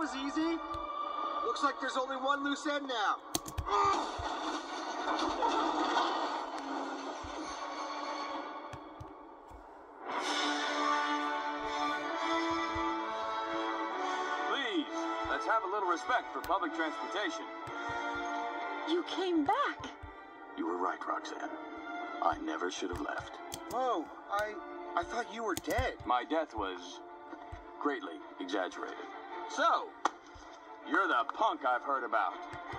was easy. Looks like there's only one loose end now. Please, let's have a little respect for public transportation. You came back. You were right, Roxanne. I never should have left. Whoa, I thought you were dead. My death was greatly exaggerated. So, you're the punk I've heard about.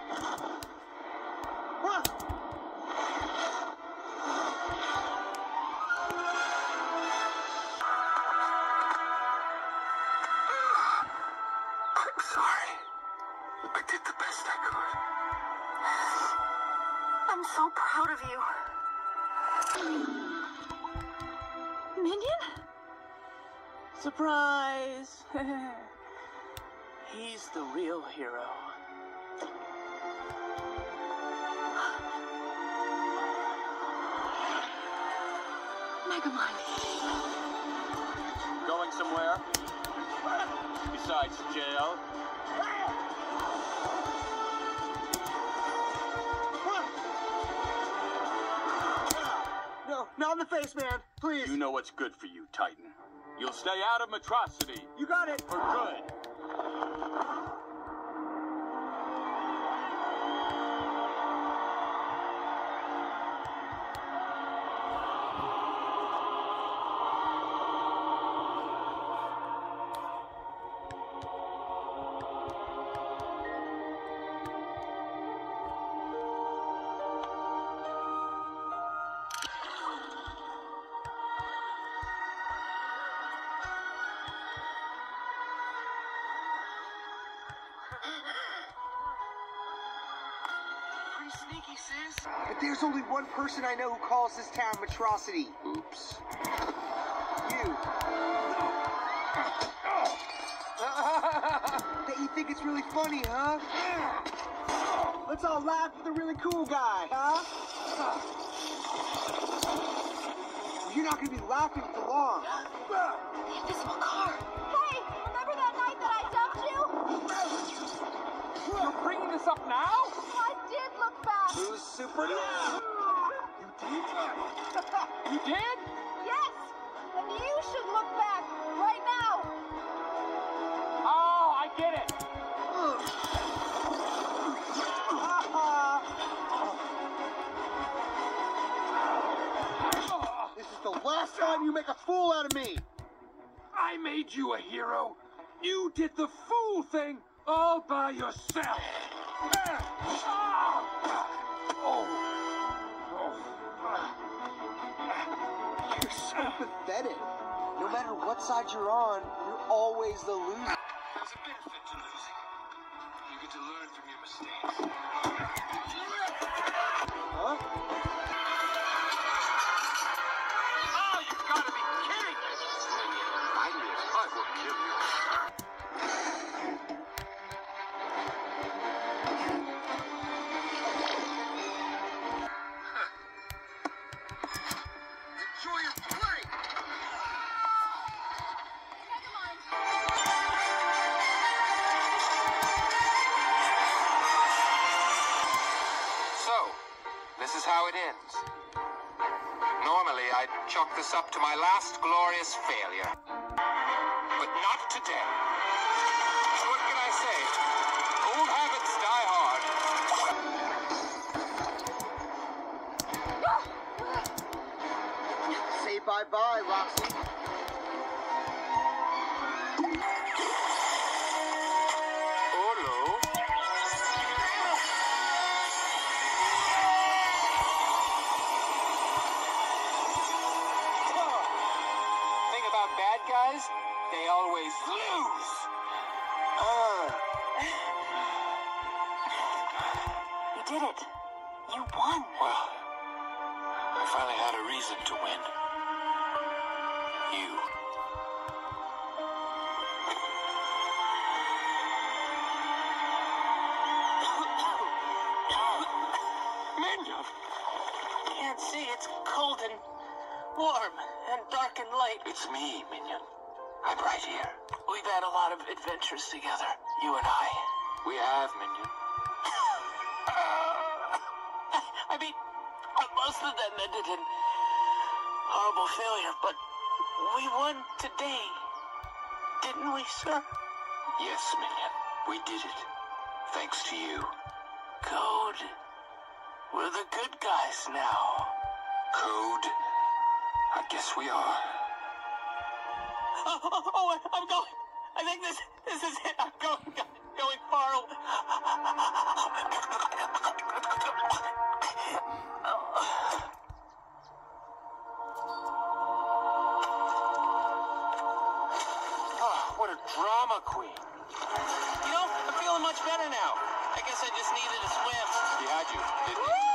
I'm sorry. I did the best I could. I'm so proud of you. Minion? Surprise! He's the real hero. Megamind. Going somewhere? Besides jail? No, not in the face, man. Please. You know what's good for you, Titan. You'll stay out of Metrocity. You got it. For good. Pretty sneaky, sis. But there's only one person I know who calls this town Metrocity. Oops. You. Bet you think it's really funny, huh? Let's all laugh at the really cool guy, huh? You're not gonna be laughing for long. The invisible car. Hey, remember that night that I dumped you? You're bringing this up now? I did look back. Who's super? You did? You did? Yes, and you should look back right now. Oh, I get it. This is the last time you make a fool out of me. I made you a hero. You did the fool thing all by yourself. You're so pathetic. No matter what side you're on, you're always the loser. There's a benefit to losing. You get to learn from your mistakes. Huh? Oh, you've got to be kidding me! I will kill you. Enjoy your play! So, this is how it ends. Normally, I'd chalk this up to my last glorious failure. But not today. What can I say? Old habits die hard. Say bye-bye, Roxy. Hello. Thing about bad guys, they always lose. You did it. You won. Well, I finally had a reason to win. You. Minion! Can't see. It's cold and warm and dark and light. It's me, Minion. I'm right here. We've had a lot of adventures together. You and I. We have, Minion. I mean, most of them ended in horrible failure, but we won today. Didn't we, sir? Yes, Minion. We did it. Thanks to you. Code. We're the good guys now. Code? I guess we are. Oh, I'm going. I think this is it. I'm going far away. Oh, what a drama queen. You know, I'm feeling much better now. I guess I just needed a swim. He had you, didn't he?